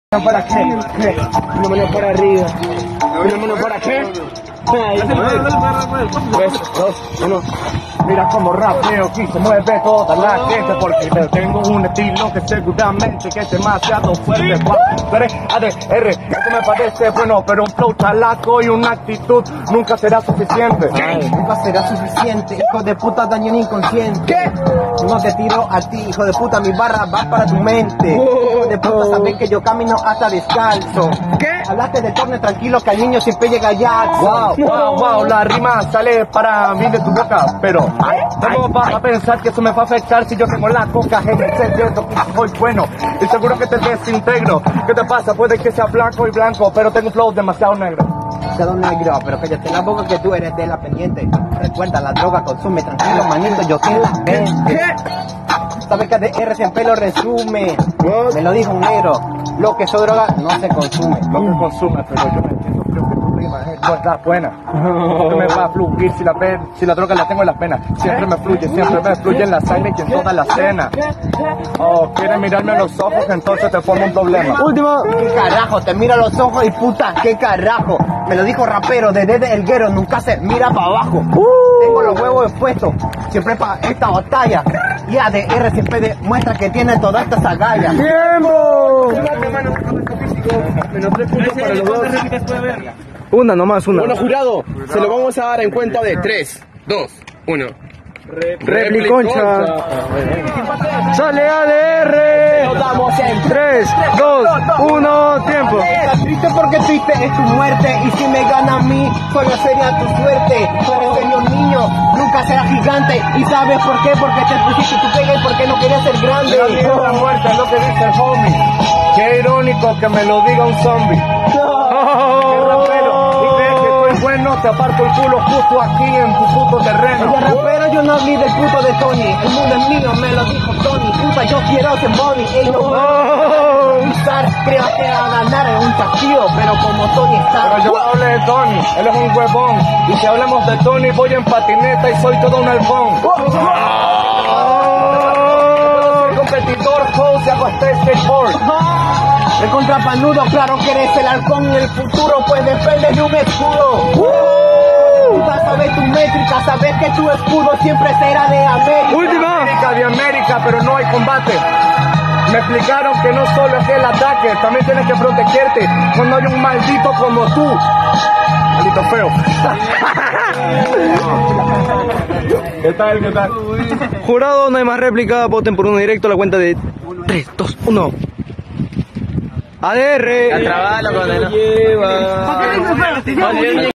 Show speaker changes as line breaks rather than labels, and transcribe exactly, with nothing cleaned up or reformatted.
¿Una para qué? Una mano para arriba. Una mano para qué. Tres, dos, uno. Mira cómo rapeo aquí se mueve toda la gente, porque tengo un estilo que seguramente que es demasiado fuerte. Tú eres A D R, eso me parece bueno, pero un flow chalaco y una actitud nunca será suficiente.
Ay, nunca será suficiente, hijo de puta, daño inconsciente.
¿Qué?
No te tiro a ti, hijo de puta, mi barra va para tu mente. Hijo de puta, sabes que yo camino hasta descalzo.
¿Qué?
Hablaste de torne tranquilo, que al niño siempre llega ya.
Wow, wow, wow, la rima sale para mí de tu boca, pero ¿cómo vas a pensar que eso me va a afectar si yo tengo la coca? En el sentido que soy bueno y seguro que te desintegro. ¿Qué te pasa? Puede que sea blanco y blanco, pero tengo un flow demasiado negro.
Demasiado negro, pero cállate la boca que tú eres de la pendiente. Recuerda, la droga consume, tranquilo, manito, yo te la vendo.
¿Qué?
Sabes que A D R siempre lo resume. Me lo dijo un negro, lo que es droga no se consume.
Lo que consume, pero yo me entiendo, creo que tu rima es verdad buena. No me va a fluir si la, pe si la droga la tengo en las penas. Siempre me fluye, siempre me fluye en la sangre y en toda la cena. Oh, quieres mirarme a los ojos, entonces te forma un problema.
Último. ¿Qué carajo? Te mira a los ojos y puta, ¿qué carajo? Me lo dijo rapero, desde el guero, nunca se mira para abajo. Uh. Tengo los huevos expuestos, siempre para esta batalla. Y A D R siempre demuestra que tiene toda esta agallas.
¡Tiempo! Menos tres puntos para los dos. Una nomás, una.
Bueno, jurado, se lo vamos a dar en cuenta de tres, dos, uno.
Repliconcha. Sale A D R.
Nos damos en
tres, dos, uno, tiempo.
Estás triste porque triste es tu muerte. Y si me gana a mí, solo sería tu suerte. Tú eres serio niño, nunca serás gigante. ¿Y sabes por qué? Porque te pusiste tu pega y porque no querías ser grande.
La vida o la muerte es lo que dice el homie. Qué irónico que me lo diga un zombie. Qué rapero. Y crees que estoy bueno, te aparto el culo justo aquí en tu puto terreno.
Oye, rapero, yo no hablé del puto de Tony. El mundo es mío, me lo dijo Tony. Puta, yo quiero ser money. Ey, no
Oh.
usar, creo que a ganar en un chasquido, pero como Tony está.
Pero yo hablé de Tony, él es un huevón. Y si hablamos de Tony, voy en patineta y soy todo un halcón. Competidor, host, y hago este skateboard.
De contrapanudo, claro que eres el halcón en el futuro, pues depende de un escudo. Uh, sabes tu métrica, sabes que tu escudo siempre será de América.
Última. América de América, pero no hay combate. Me explicaron que no solo es el ataque, también tienes que protegerte cuando hay un maldito como tú. Maldito feo. ¿Qué tal? ¿Qué tal?
Jurado, no hay más réplica, voten por uno directo a la cuenta de tres, dos, uno. A D R.
A trabajo, lo